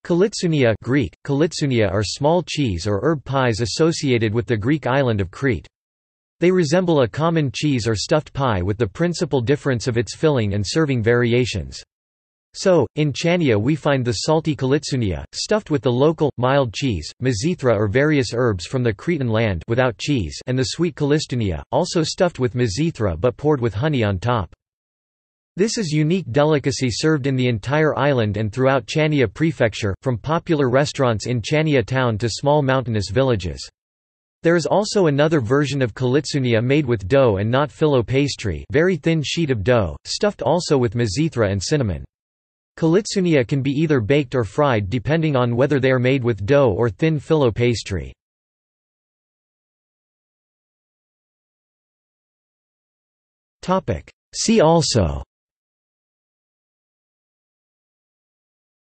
Kalitsounia Greek, Kalitsounia are small cheese or herb pies associated with the Greek island of Crete. They resemble a common cheese or stuffed pie with the principal difference of its filling and serving variations. So, in Chania we find the salty Kalitsounia, stuffed with the local, mild cheese, mizithra or various herbs from the Cretan land without cheese, and the sweet Kalistounia, also stuffed with mizithra but poured with honey on top. This is unique delicacy served in the entire island and throughout Chania prefecture, from popular restaurants in Chania town to small mountainous villages. There is also another version of Kalitsounia made with dough and not filo pastry, very thin sheet of dough, stuffed also with mizithra and cinnamon. Kalitsounia can be either baked or fried depending on whether they are made with dough or thin filo pastry. See also